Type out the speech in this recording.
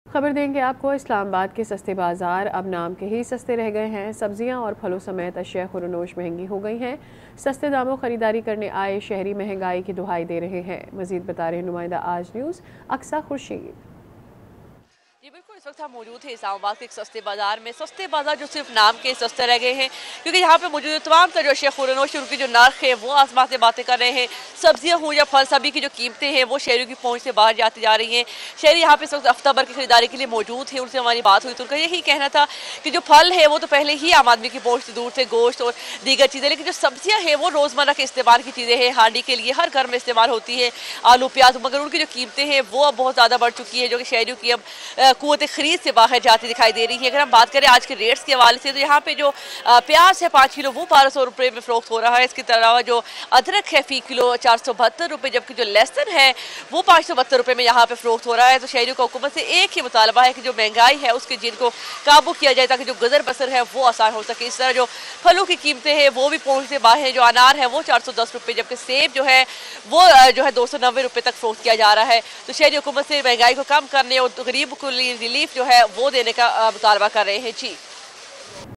खबर देंगे आपको। इस्लामाबाद के सस्ते बाजार अब नाम के ही सस्ते रह गए हैं। सब्जियां और फलों समेत अशिया खुरनोश महंगी हो गई हैं। सस्ते दामों खरीदारी करने आए शहरी महंगाई की दुहाई दे रहे हैं। मजीद बता रहे नुमाइंदा आज न्यूज़ अक्सा खुर्शीद। जी बिल्कुल, इस वक्त हम मौजूद हैं इस्लामाबाद के एक सस्ते बाजार में। सस्ते बाजार जो सिर्फ नाम के सस्ते रह गए हैं, क्योंकि यहाँ पे मौजूद तमाम तरह जो अशिया खुरनोश उनकी जो नर्ख है वो आसमान से बातें कर रहे हैं। सब्जियाँ हों या फल, सभी की जो कीमतें हैं वो शहरियों की पहुँच से बाहर जाती जा रही हैं। शहरी यहाँ पे इस वक्त हफ्ता भर की खरीदारी के लिए मौजूद है। उनसे हमारी बात हुई तो उनका यही कहना था कि जो फल है वो तो पहले ही आम आदमी की पहुँच से दूर थे, गोश्त और दीगर चीज़ें, लेकिन जो सब्जियाँ हैं वो रोज़मर्रा के इस्तेमाल की चीज़ें हैं, हांडी के लिए हर घर में इस्तेमाल होती है, आलू प्याज, मगर उनकी जो कीमतें हैं वो अब बहुत ज़्यादा बढ़ चुकी है, जो कि शहरियों की अब कुव्वत खरीद बाहर जाती दिखाई दे रही है। अगर हम बात करें आज के रेट्स के हवाले से तो यहाँ पे जो प्याज है 5 किलो वो 1200 रुपये में फरोख्त हो रहा है। इसके अलावा जो अदरक है फी किलो 472 रुपये, जबकि जो लहसुन है वो 572 रुपये में यहाँ पे फरोख्त हो रहा है। तो शहरियों का हुकूमत से एक ही मुतालबा है कि जो महंगाई है उसके जिनको काबू किया जाए ताकि जो गुजर बसर है वो आसान हो सके। इस तरह जो फलों की कीमतें हैं वो भी पहुँच से बाहर है। जो अनार है वो 410 रुपये, जबकि सेब जो है वो 290 रुपये तक फरोख्त किया जा रहा है। तो शहरी हुकूमत से महंगाई को कम करने और गरीब को रिलीफ जो है वो देने का मुतालबा कर रहे हैं। जी।